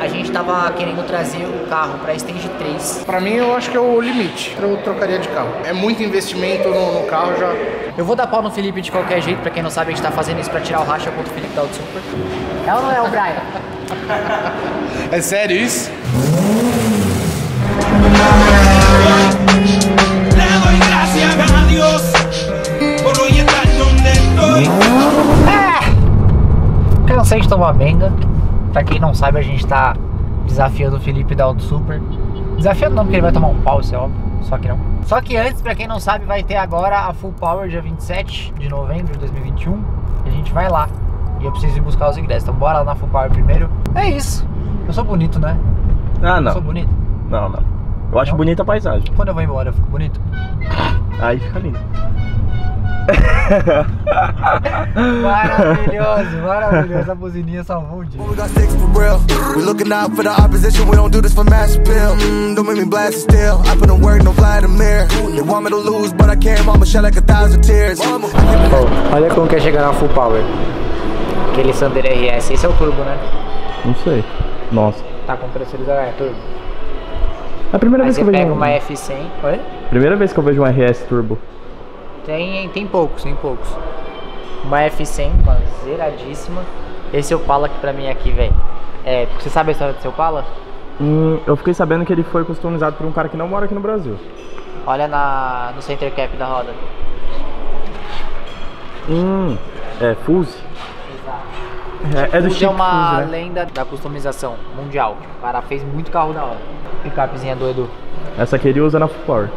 gente tava querendo trazer o carro pra Stage 3. Pra mim, eu acho que é o limite. Eu trocaria de carro. É muito investimento no carro já. Eu vou dar pau no Felipe de qualquer jeito, pra quem não sabe, a gente tá fazendo isso pra tirar o racha contra o Felipe da Auto Super. É ou não é o Brian? É sério isso? Cansei de tomar benga. Pra quem não sabe, a gente tá desafiando o Felipe da Auto Super. Desafiando não, porque ele vai tomar um pau, isso é óbvio. Só que não. Só que antes, pra quem não sabe, vai ter agora a Full Power dia 27 de novembro de 2021. E a gente vai lá. E eu preciso ir buscar os ingressos. Então bora lá na Full Power primeiro. É isso. Eu sou bonito, né? Ah, não. Eu sou bonito? Não, não. Eu acho bonita a paisagem. Quando eu vou embora, eu fico bonito? Aí fica lindo. Maravilhoso, maravilhoso. A buzininha salvou o dia. Olha como quer chegar na Full Power. Aquele Sandero RS, esse é o turbo, né? Não sei. Nossa. Tá com pressurizador, é turbo. É a primeira vez que eu vejo pega uma F100. Oi? Primeira vez que eu vejo um RS turbo. Tem poucos, tem poucos. Uma F100, uma zeradíssima. Esse Opala aqui pra mim aqui, velho. Você sabe a história do seu Opala? Eu fiquei sabendo que ele foi customizado por um cara que não mora aqui no Brasil. Olha no center cap da roda. É Fuse? Exato. É do Fuse Chico é uma Fuse, né? lenda da customização mundial. O cara fez muito carro da hora. Picapezinha do Edu. Essa aqui ele usa na Full Power.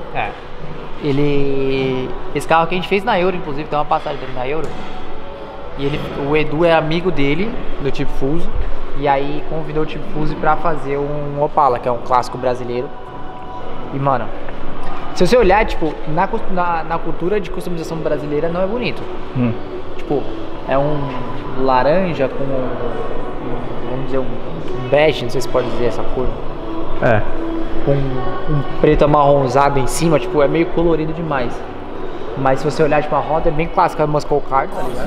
Esse carro aqui a gente fez na Euro, inclusive, tem uma passagem dele na Euro. E o Edu é amigo dele, do tipo Fuso. E aí convidou o tipo Fuso pra fazer um Opala, que é um clássico brasileiro. E mano, se você olhar, tipo, na cultura de customização brasileira não é bonito. Tipo, é um laranja com vamos dizer, um bege, não sei se pode dizer essa cor. Com um preto amarronzado em cima, tipo, é meio colorido demais. Mas se você olhar, tipo, a roda é bem clássica, Muscle Car, tá ligado?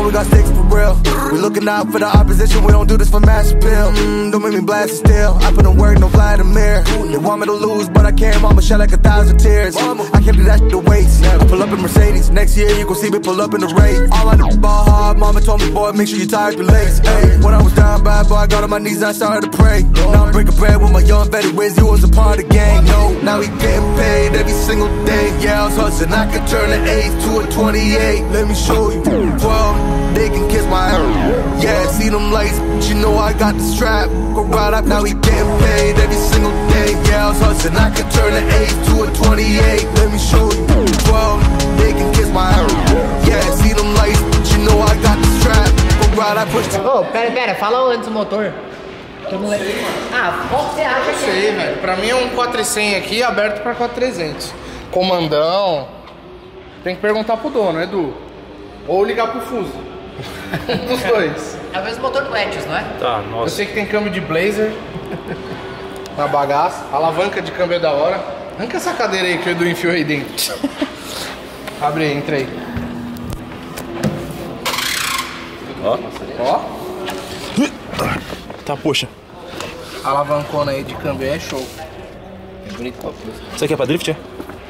Eighth to a 28, let me show you. 12, they can kiss my ass. Yeah, see them lights, but you know I got the strap. Go right up, now he getting paid every single day. Yeah, I was hustling, I could turn an 8 to a 28. Let me show you. 12, they can kiss my ass. Yeah, see them lights, but you know I got the strap. Go right up, push the. Ô, pera, fala antes do motor. Que eu não lembro. Qual que você acha que Sei, velho. Pra mim é um 400 aqui aberto pra 4300. Comandão. Tem que perguntar pro dono, Edu. Ou ligar pro Fuso. Um dos dois. É o mesmo motor do Etios, não é? Tá, Eu nossa. sei que tem câmbio de Blazer na bagaça. A alavanca de câmbio é da hora. Arranca essa cadeira aí que o Edu enfiou aí dentro. Abre aí, entra aí. Ó. Tá, puxa. A alavancona aí de câmbio é show. É bonito. Isso aqui é pra drift, é?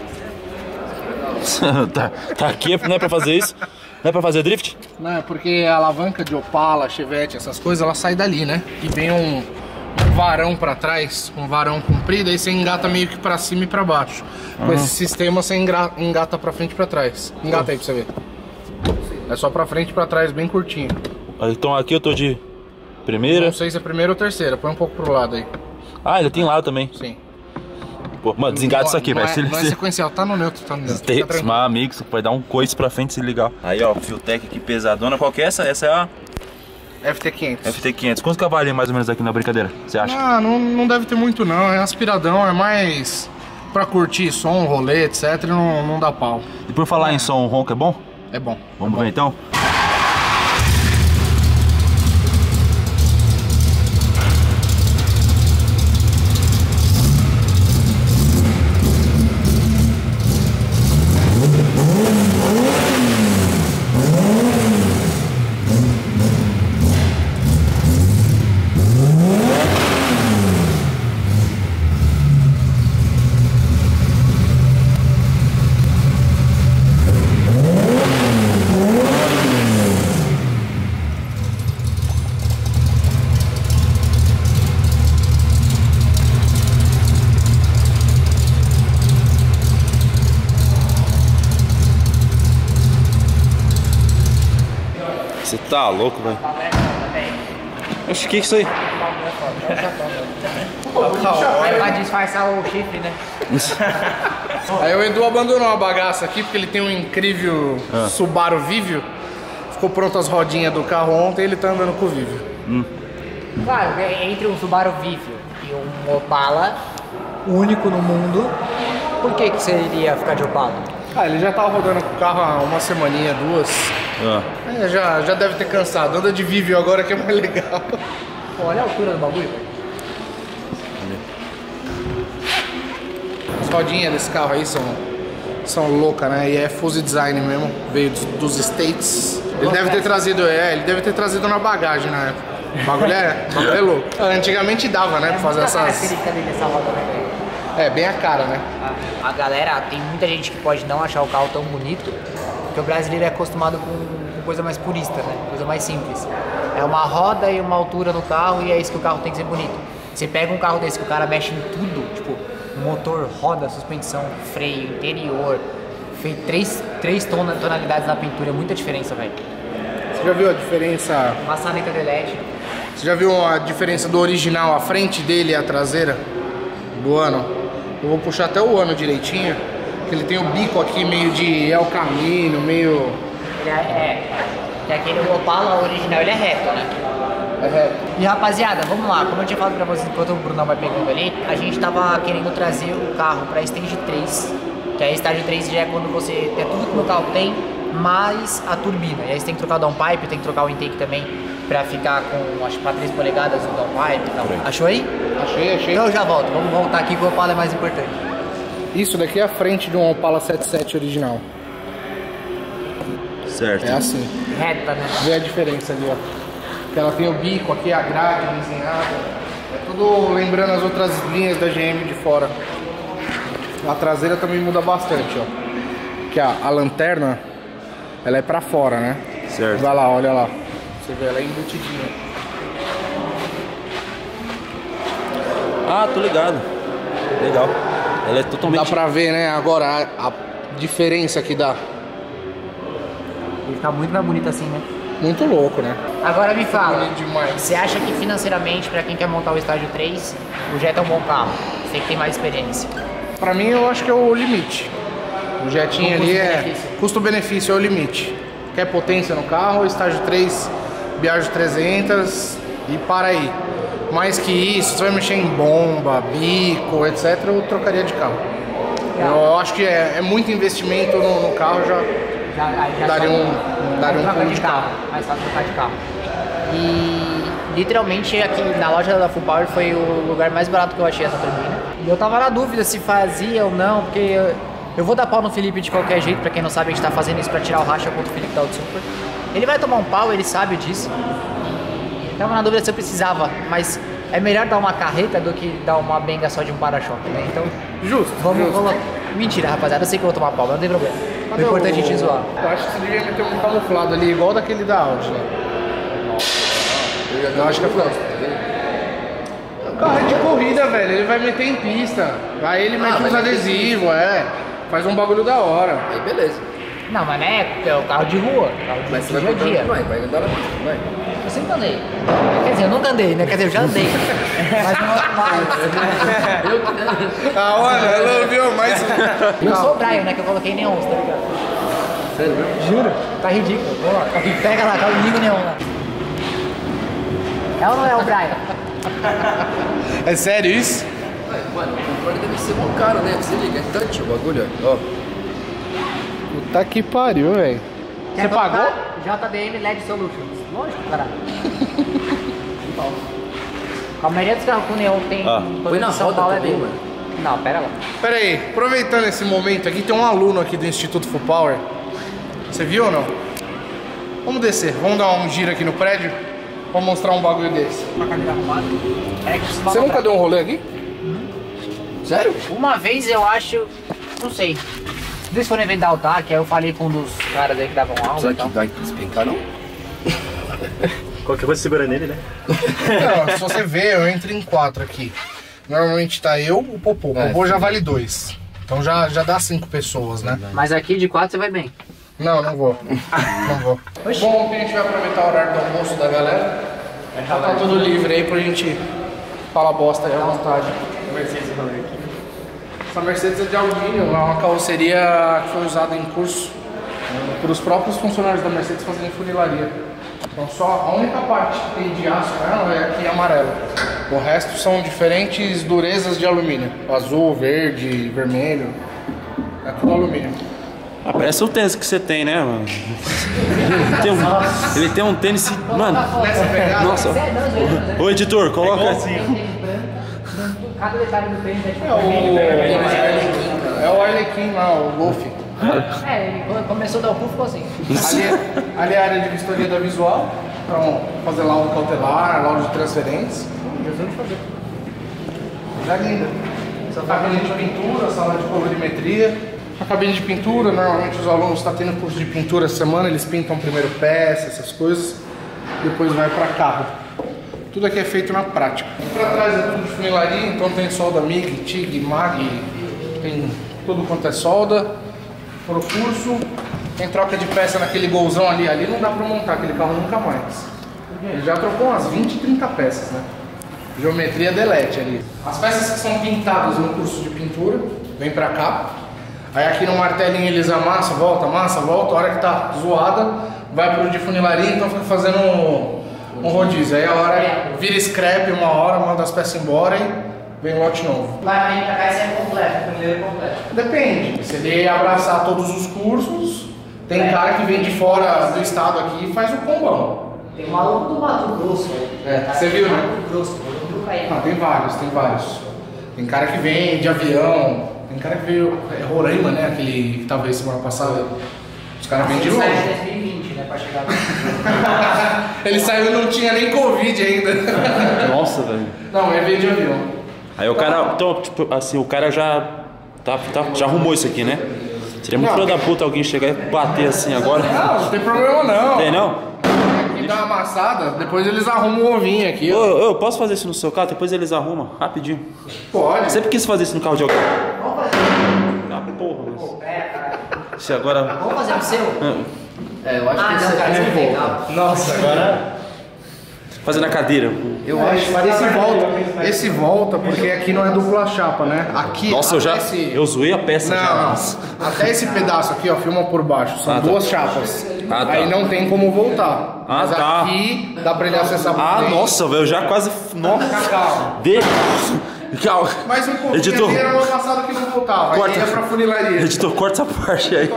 tá aqui, não é pra fazer isso? Não é pra fazer drift? Não, é porque a alavanca de Opala, Chevette, essas coisas, ela sai dali, né? E vem um varão pra trás, um varão comprido, aí você engata meio que pra cima e pra baixo. Com esse sistema você engata pra frente e pra trás. Engata aí pra você ver. É só pra frente e pra trás, bem curtinho. Então aqui eu tô de primeira. Não sei se é primeira ou terceira, põe um pouco pro lado aí. Ah, ainda tem lado também. Sim. Pô, mano, desengata isso aqui, velho. Não é sequencial, tá no neutro, tá no neutro. Tem amigos, vai dar um coice pra frente se ligar. Aí, ó, Fiotec aqui pesadona. Qual que é essa? Essa é a FT500. FT500. Quantos cavalinhos mais ou menos aqui na brincadeira? Você acha? Ah, não deve ter muito não, é aspiradão, é mais pra curtir som, rolê, etc, não dá pau. E por falar em som, o ronco é bom? É bom. Vamos ver então? Você tá louco, velho? Oxe, que é isso aí? Vai disfarçar o chifre, né? Aí o Edu abandonou a bagaça aqui porque ele tem um incrível Subaru Vivio. Ficou pronto as rodinhas do carro ontem e ele tá andando com o Vivio. Claro, entre um Subaru Vivio e um Opala, único no mundo, por que você iria ficar de Opala? Ah, ele já tava rodando com o carro há uma semaninha, 2. É, já deve ter cansado. Anda de Vivio agora que é mais legal. Olha a altura do bagulho, velho. As rodinhas desse carro aí são loucas, né? E é Fuzzy Design mesmo, veio dos States. Ele deve ter trazido na bagagem na época. O bagulho é louco. Antigamente dava, né? Pra fazer essas. Característica dele nessa roda, né, velho? É, bem a cara, né? A galera, tem muita gente que pode não achar o carro tão bonito, porque o brasileiro é acostumado com coisa mais purista, né? Coisa mais simples. É uma roda e uma altura no carro e é isso que o carro tem que ser bonito. Você pega um carro desse que o cara mexe em tudo, tipo motor, roda, suspensão, freio, interior, fez três tonalidades na pintura, é muita diferença, velho. Você já viu a diferença? Maçaneta de LED. Você já viu a diferença do original, a frente dele e a traseira do ano? Eu vou puxar até o ano direitinho, que ele tem o bico aqui meio de El Camino, meio... Que aquele Opala original, ele é reto, né? É reto. E rapaziada, vamos lá, como eu tinha falado pra vocês enquanto o Brunão vai pegando ali, a gente tava querendo trazer o carro pra Stage 3, que a Stage 3 já é quando você tem tudo que o carro tem, mais a turbina. E aí você tem que trocar o downpipe, tem que trocar o intake também, pra ficar com, acho que pra 3 polegadas o downpipe e tal. Achou aí? Achei. Então eu já volto, vamos voltar aqui que o Opala é mais importante. Isso daqui é a frente de um Opala 77 original. Certo. É assim. Reta, né? Vê a diferença ali, ó. Que ela tem o bico aqui, a grade desenhada. É tudo lembrando as outras linhas da GM de fora. A traseira também muda bastante, ó. Que a lanterna, ela é pra fora, né? Certo. Vai lá, olha lá. Você vê, ela é embutidinha. Ah, tô ligado. Legal. Ela é totalmente... Dá pra ver, né, agora a diferença que dá. Ele fica muito mais bonito assim, né? Muito louco, né? Agora me fala, Bonito demais. você acha que financeiramente, pra quem quer montar o estágio 3, o Jetta é um bom carro? Você que tem mais experiência. Pra mim, eu acho que é o limite. O Jetinho ali é... custo-benefício. Custo-benefício é o limite. Quer potência no carro, estágio 3, Biagio 300 e para aí. Mais que isso, você vai mexer em bomba, bico, etc., eu trocaria de carro. Eu acho que é muito investimento no carro, já daria um pulo de carro. Mais fácil trocar de carro. E literalmente aqui na loja da Full Power foi o lugar mais barato que eu achei essa turbina. E eu tava na dúvida se fazia ou não, porque eu vou dar pau no Felipe de qualquer jeito, pra quem não sabe, a gente tá fazendo isso pra tirar o racha contra o Felipe da Auto Super. Ele vai tomar um pau, ele sabe disso. E tava na dúvida se eu precisava, mas é melhor dar uma carreta do que dar uma benga só de um para-choque, né? Então, Justo. vamos. Mentira, rapaziada, eu sei que eu vou tomar pau, mas não tem problema. O importante é a gente zoar. Eu acho que você devia meter um camuflado ali, igual daquele da Audi, né? Eu acho que é o carro é de corrida, velho, ele vai meter em pista. Aí ele mete uns adesivos, faz um bagulho da hora. Aí beleza. Não, mas é o carro de rua, carro de Mas você vai dia a dia. andar na pista, não vai? Eu sempre andei. Quer dizer, eu nunca andei, né? Quer dizer, eu já andei. Mas Ah, mano, ela viu mais. eu sou o Brian, né? Que eu coloquei neon, tá ligado? Sério mesmo? Juro, tá ridículo. Vamos lá, pega lá, liga o neon lá. É ou não é o Brian? É sério isso? Mano, o controle deve ser mó caro, né? Você liga, é touch o bagulho, ó. Puta que pariu, velho. Você pagou? JDM LED Solutions. Lógico, caralho. A maioria dos carros com neon tem. Põe na São roda Paulo também, dele. mano. Não, pera lá. Pera aí, aproveitando esse momento aqui, tem um aluno aqui do Instituto Full Power. Você viu ou não? Vamos descer, vamos dar um giro aqui no prédio. Vamos mostrar um bagulho desse. Uma cadeira arrumada. Você nunca deu um rolê aqui? Sério? Uma vez eu acho. Não sei. Eles foram evento da Altac, aí eu falei com um dos caras aí que davam aula. Será e tal. que vai despencar, não? Qualquer coisa segura nele, né? Não, se você ver, eu entro em 4 aqui. Normalmente tá eu, o Popô. O Popô já vale 2. Então já dá 5 pessoas, né? Mas aqui de 4 você vai bem. Não vou. Não vou. Bom, que a gente vai aproveitar o horário do almoço da galera. Já tá tudo livre aí pra gente falar bosta aí à vontade. Essa Mercedes é de alumínio, é uma carroceria que foi usada em curso por os próprios funcionários da Mercedes fazendo funilaria. Então só a única parte que tem de aço nela é aqui amarela. O resto são diferentes durezas de alumínio. Azul, verde, vermelho. É tudo alumínio. Ah, parece o tênis que você tem, né, mano? Ele tem um tênis. Mano, Nessa pegada. nossa. Ô editor, coloca assim. Cada detalhe do tênis é tipo É o Arlequim lá, o Golf. ele começou a dar o cu, ficou assim. Ali é a área de vistoria da Visual. Então, fazer laudo cautelar, laudo de transferência. Jesus de fazer. Já linda. Essa cabine de pintura, sala de colorimetria. A cabine de pintura, normalmente os alunos estão tendo curso de pintura essa semana, eles pintam primeiro peça, essas coisas, depois vai para carro. Tudo aqui é feito na prática. Para trás é tudo de funilaria, então tem solda MIG, TIG, MAG, tem tudo quanto é solda. Pro curso, tem troca de peça naquele golzão ali não dá para montar aquele carro nunca mais. Ele já trocou umas 20, 30 peças, né? Geometria delete ali. As peças que são pintadas no curso de pintura, vem para cá. Aí aqui no martelinho eles amassam, volta, a hora que tá zoada, vai pro de funilaria, então fica fazendo um rodízio. Aí a hora vira scrap uma hora, manda as peças embora e vem lote novo. Lá pra cá isso é completo, funileiro completo. Depende, se ele abraçar todos os cursos, tem cara que vem de fora do estado aqui e faz o combão. Tem um maluco do Mato Grosso. Você viu, né? Mato Grosso, Não, tem vários. Tem cara que vem de avião. Tem cara que veio, Roraima, né? Aquele que tava aí semana passada. Os caras vêm de longe. Ele saiu em 2020, né? Pra chegar Ele saiu e não tinha nem Covid ainda. Nossa, velho. Não, ele veio de avião. Aí o cara, então, tipo, assim, o cara já já arrumou isso aqui, né? Seria muito filho da puta alguém chegar e bater assim agora. Não tem problema não. Tem não? Aqui dá uma amassada, depois eles arrumam o ovinho aqui. Eu posso fazer isso no seu carro? Depois eles arrumam, rapidinho. Pode. Sempre quis fazer isso no carro de alguém. Ah, porra, mas... Se agora... Vamos fazer o seu? Eu acho que não, cara, isso é legal. Nossa, agora... Fazer na cadeira. Eu acho que esse volta, porque aqui não é dupla chapa, né? Aqui... Nossa, eu zoei a peça já. Não. Até esse pedaço aqui, ó, filma por baixo. São duas chapas. Ah, tá. Aí não tem como voltar. Ah, Mas tá. aqui dá pra ele acessar por Ah, dentro. nossa, velho, eu já quase... Nossa. Calma. Calma. Mais um pouquinho Editor. ali, era o passado que não voltava. Corta. Aí ia pra funilaria. Editor, corta essa parte aí.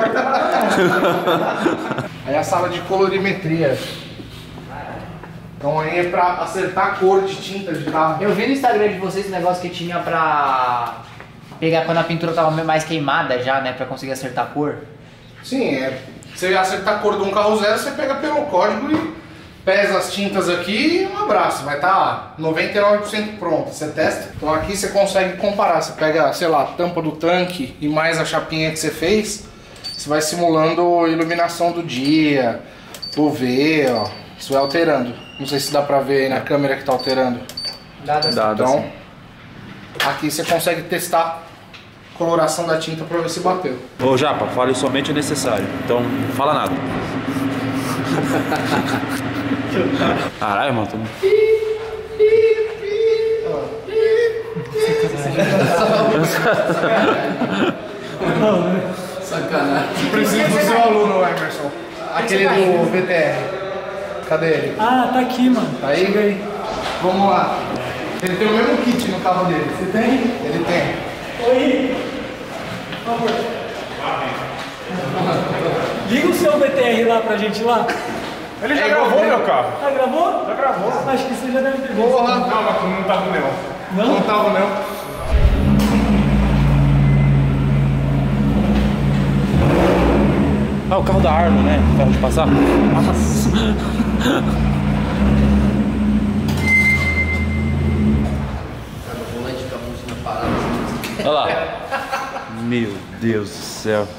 Aí a sala de colorimetria. Então aí é pra acertar a cor de tinta de carro. Eu vi no Instagram de vocês esse negócio que tinha pra pegar quando a pintura tava mais queimada já, né? Pra conseguir acertar a cor. Sim, você acertar a cor de um carro zero, você pega pelo código e pesa as tintas aqui e um abraço. Vai estar 99% pronto. Você testa. Então aqui você consegue comparar. Você pega, sei lá, a tampa do tanque e mais a chapinha que você fez. Você vai simulando a iluminação do dia, o V, ó. Isso vai alterando. Não sei se dá pra ver aí na câmera que tá alterando. Dá, Então, aqui você consegue testar a coloração da tinta pra ver se bateu. Ô Japa, fale somente o necessário. Então, não fala nada. Caralho, mano. Sacanagem. Preciso do seu aluno, Emerson. Aquele do VTR. Cadê ele? Ah, tá aqui, mano. Tá aí? Chega aí. Vamos lá. Ele tem o mesmo kit no carro dele. Você tem? Ele tem. Oi. Por favor. Liga o seu VTR lá pra gente lá. Ele já gravou meu carro. Ah, gravou? Já gravou. Acho que você já deve ter visto. Porra. Não, mas tu não tava não. Não? Não tava, não. Ah, o carro da Arno, né? O carro de passar. O volante fica funcionando parado. Olha lá. Meu Deus do céu.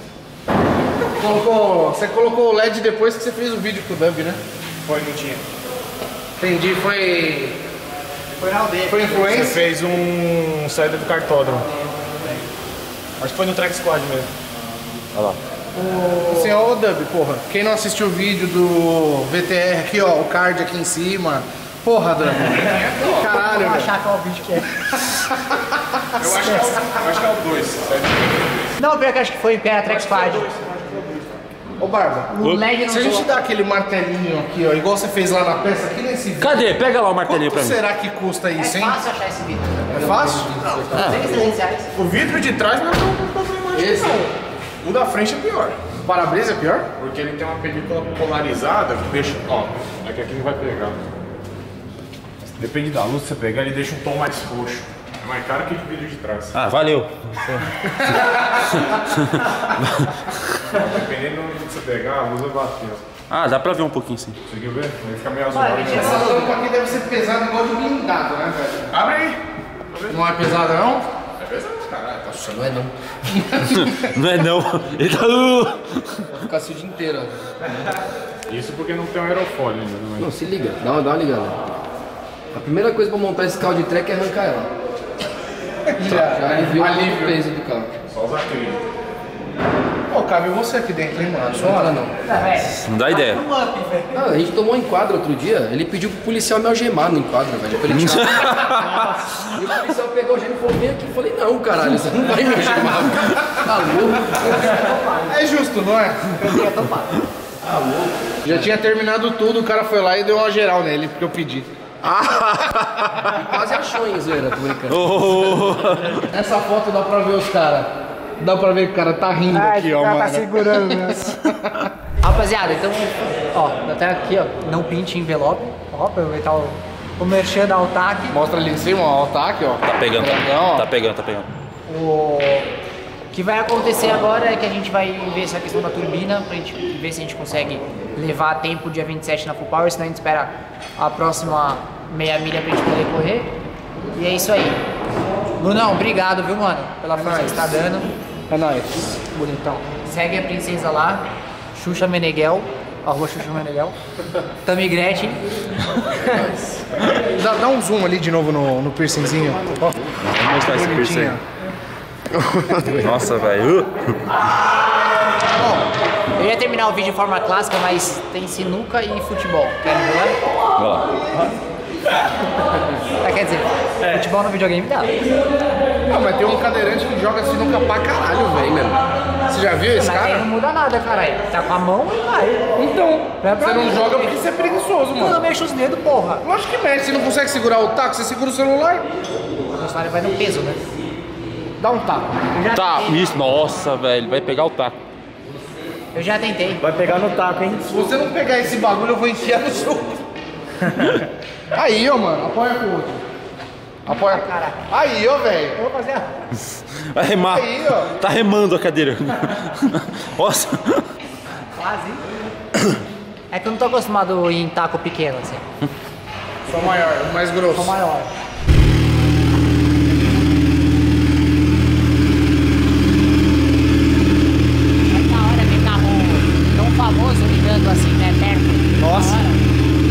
Você colocou o LED depois que você fez o vídeo com o Dub, né? Foi, não tinha. Entendi, foi na aldeia. Foi Você influência? fez saída do cartódromo. Acho que foi no Track Squad mesmo. Olha lá. Assim, ó, Dub, porra. Quem não assistiu o vídeo do VTR aqui, ó, o card aqui em cima. Porra, Dub. Caralho, Eu vou velho. achar qual vídeo que é. Eu acho que é o 2. Não, pior que acho que foi Impera Track Squad. Ô, Barba, O lag não se a gente sou- dá aquele martelinho aqui, ó, igual você fez lá na peça, aqui nesse vídeo. Cadê? Pega lá o martelinho Quanto pra mim. será que custa É isso, hein? fácil achar esse vídeo. É fácil? R$300. O vidro de trás não é tão problemático. Esse? não. O da frente é pior. O para-brisa é pior? Porque ele tem uma película polarizada que deixa. Ó, é que aqui não vai pegar. Depende da luz que você pegar, ele deixa um tom mais roxo. É mais caro que o vidro de trás. Ah, valeu. Dependendo do que você pegar, a luz vai bater. Ah, dá pra ver um pouquinho sim. Conseguiu ver? Ele fica meio azulado. Essa tampa aqui deve ser pesada igual de blindado, né, velho? Abre aí! Não é pesada, não? É pesado, caralho. Nossa, não é não. Não é não. Ele tá... Vai ficar assim o dia inteiro, ó. Isso porque não tem um aerofólio ainda, não é? Não, se liga, dá uma ligada. A primeira coisa pra montar esse carro de track é arrancar ela. Já aliviou o peso do carro. Só os acrílicos. Pô, cabe você aqui dentro, hein, mano? Não para não. Não dá ideia. Ah, a gente tomou um enquadro outro dia, ele pediu pro policial me algemar no enquadro, velho. Pra ele tirar. E o policial pegou o gênio e falou, vem aqui. Eu falei, não, caralho, você não vai me algemar. Tá louco? É justo, não é? Eu tinha topado. Tá louco. Já tinha terminado tudo, o cara foi lá e deu uma geral nele, porque eu pedi. Quase achou, hein, zoeira, tô brincando. Oh. Essa foto dá pra ver os caras. Dá pra ver que o cara tá rindo aqui, ó, mano. tá segurando mesmo. Rapaziada, então, ó, até aqui, ó, não pinte envelope. Ó, pra aproveitar o merchan da Altac. Mostra ali em cima, ó, o ataque, ó. Tá pegando, Grandão, ó. tá pegando, tá pegando. O que vai acontecer agora é que a gente vai ver essa questão da turbina, pra gente ver se a gente consegue levar a tempo dia 27 na Full Power, senão a gente espera a próxima meia milha pra gente poder correr. E é isso aí. Brunão, obrigado, viu, mano, pela força que você tá dando. É nóis. Bonitão. Segue a princesa lá, Xuxa Meneghel, arroba Xuxa Meneghel, Tami Gretchen. Dá um zoom ali de novo no piercingzinho. Ó, Vamos mostrar esse piercing bonitinho. aí. Nossa, velho. Eu ia terminar o vídeo de forma clássica, mas tem sinuca e futebol. Querem jogar? Vai lá. Quer dizer, futebol no videogame dá. Ah, mas tem um cadeirante que joga sinuca pra caralho, velho, mesmo. Você já viu esse Mas aí cara? não muda nada, caralho. Tá com a mão e vai. Então, Vai pra você não mim. joga porque você é preguiçoso, Tu não mano. mexe os dedos, porra. Lógico que mexe, você não consegue segurar o taco, você segura o celular. O celular vai no peso, né? Dá um taco. Eu já Tá, tentei. isso. Nossa, velho. Vai pegar o taco. Eu já tentei. Vai pegar no taco, hein? Se você não pegar esse bagulho, eu vou enfiar no seu. Aí, ó, mano, apoia com o outro. Apoia. Caraca. Aí, ó, velho. Eu vou fazer a... Vai remar. Aí, ó. Tá remando a cadeira. Nossa. Quase. É que eu não tô acostumado a ir em taco pequeno, assim. Só maior, mais grosso. Sou maior. É da hora ver carro tão famoso ligando assim, né, perto. Nossa. Da hora.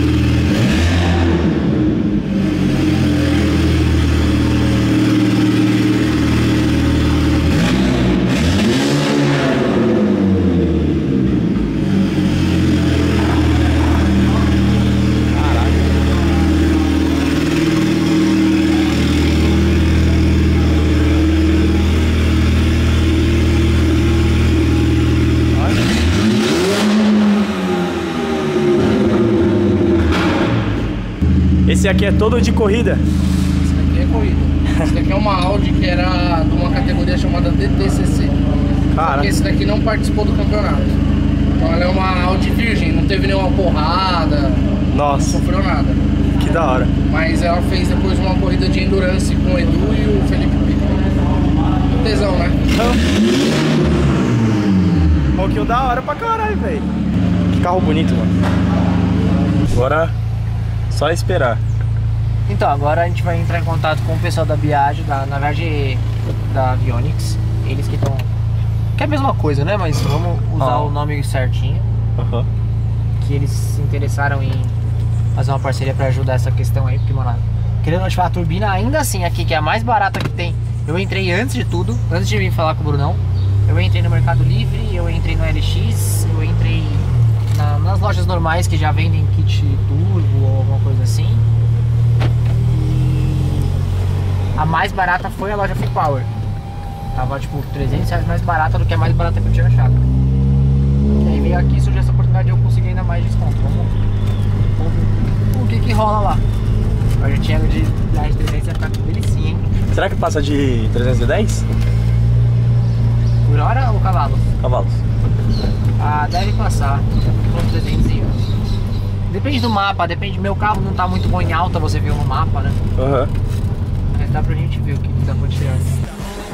Esse aqui é todo de corrida. Esse daqui é corrida. Esse daqui é uma Audi que era de uma categoria chamada DTCC. Cara, Porque esse daqui não participou do campeonato. Então ela é uma Audi virgem, não teve nenhuma porrada, não nossa, sofreu nada. que da hora. Mas ela fez depois uma corrida de endurance com o Edu e o Felipe Pico. Tesão, né? Pô, que da hora pra caralho, velho. Que carro bonito, mano. Agora, só esperar. Então, agora a gente vai entrar em contato com o pessoal da Biagio, na verdade da Avionics. Eles que estão... Que é a mesma coisa, né? Mas vamos usar o nome certinho. Aham. Que eles se interessaram em fazer uma parceria pra ajudar essa questão aí. Porque, mano, querendo ativar a turbina, ainda assim aqui, que é a mais barata que tem. Eu entrei antes de tudo, antes de vir falar com o Brunão. Eu entrei no Mercado Livre, eu entrei no LX, eu entrei nas lojas normais que já vendem kit turbo ou alguma coisa assim. E a mais barata foi a loja Full Power. Tava tipo R$300 mais barata do que a mais barata que eu tinha achado. E aí veio aqui, surgiu essa oportunidade de eu conseguir ainda mais desconto. Vamos ver o que rola lá. A gente tinha de 300 vai ficar delicinha, hein? Será que passa de 310? Por hora ou cavalos? Cavalos. Ah, deve passar. Com 300 e... Depende do mapa, depende. Meu carro não tá muito bom em alta, você viu no mapa, né? Aham. Mas dá pra gente ver o que dá pra tirar.